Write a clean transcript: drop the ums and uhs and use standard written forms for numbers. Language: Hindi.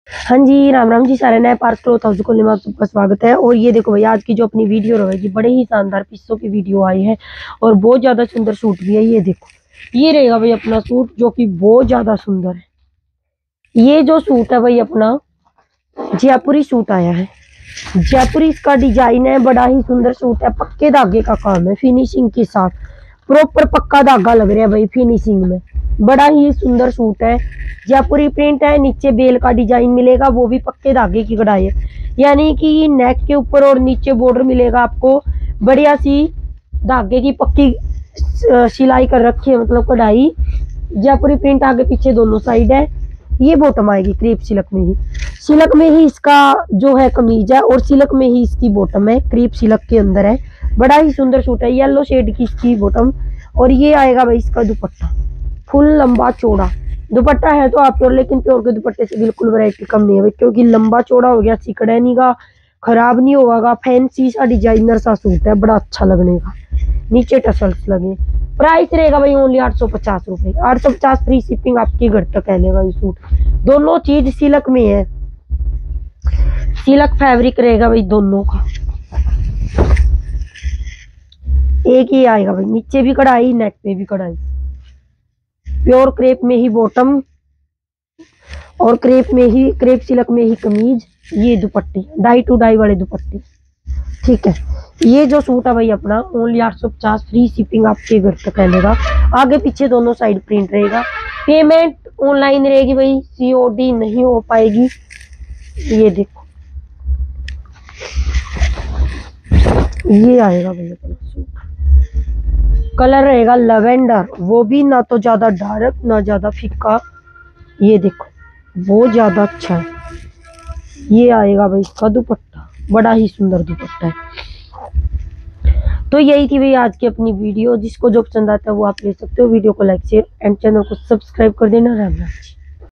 हाँ जी, राम राम जी सारे नए पार्क क्लॉथ हाउस खोलने में आप सबका स्वागत है। और ये देखो भाई, आज की जो अपनी वीडियो रहेगी बड़े ही शानदार पीसों की वीडियो आई है और बहुत ज्यादा सुंदर सूट भी है। ये देखो, ये रहेगा भाई अपना सूट जो कि बहुत ज्यादा सुंदर है। ये जो सूट है भाई अपना जयपुरी सूट आया है। जयपुरी इसका डिजाइन है, बड़ा ही सुंदर सूट है। पक्के धागे का काम है, फिनिशिंग के साथ प्रॉपर पक्का धागा लग रहा है भाई फिनिशिंग में। बड़ा ही सुंदर सूट है, जयपुरी प्रिंट है। नीचे बेल का डिजाइन मिलेगा, वो भी पक्के धागे की कढ़ाई है, यानी कि नेक के ऊपर और नीचे बॉर्डर मिलेगा आपको। बढ़िया सी धागे की पक्की सिलाई कर रखी है, मतलब कढ़ाई। जयपुरी प्रिंट आगे पीछे दोनों साइड है। ये बॉटम आएगी क्रीप सिल्क में ही। सिल्क में ही इसका जो है कमीज है और सिल्क में ही इसकी बॉटम है, क्रीप सिल्क के अंदर है। बड़ा ही सुंदर सूट है, येलो शेड की इसकी बॉटम। और ये आएगा भाई इसका दुपट्टा, फुल लंबा चौड़ा दुपट्टा है तो आप प्योर, लेकिन प्योर के दुपट्टे से बिल्कुल वैरायटी कम नहीं है भाई, क्योंकि लंबा चौड़ा हो गया, सिकड़ा नहीं का, खराब नहीं होगा। फैंसी सा डिजाइनर सा सूट है, बड़ा अच्छा लगने का। नीचे टसल्स लगे। प्राइस रहेगा भाई ओनली 850 रुपए। 850 फ्री शिपिंग आपके घर तक है लेगा ये सूट। दोनों चीज सिल्क में है, सिल्क फैब्रिक रहेगा भाई दोनों का। एक ही आएगा भाई, नीचे भी कढ़ाई, नेक पे भी कढ़ाई। प्योर क्रेप में ही बॉटम और क्रेप में ही, क्रेप सिल्क में ही कमीज। ये दुपट्टी डाई टू डाई वाले दुपट्टे, ठीक है। ये जो सूट है भाई अपना ओनली 850 फ्री शिपिंग आपके घर तक रहेगा। आगे पीछे दोनों साइड प्रिंट रहेगा। पेमेंट ऑनलाइन रहेगी भाई, सीओडी नहीं हो पाएगी। ये देखो, ये आएगा भाई अपना सूट। कलर रहेगा लवेंडर, वो भी ना तो ज्यादा डार्क ना ज्यादा फीका। ये देखो, वो ज्यादा अच्छा है। ये आएगा भाई इसका दुपट्टा, बड़ा ही सुंदर दुपट्टा है। तो यही थी भाई आज की अपनी वीडियो। जिसको जो पसंद आता है वो आप ले सकते हो। वीडियो को लाइक शेयर एंड चैनल को सब्सक्राइब कर देना। राम राम।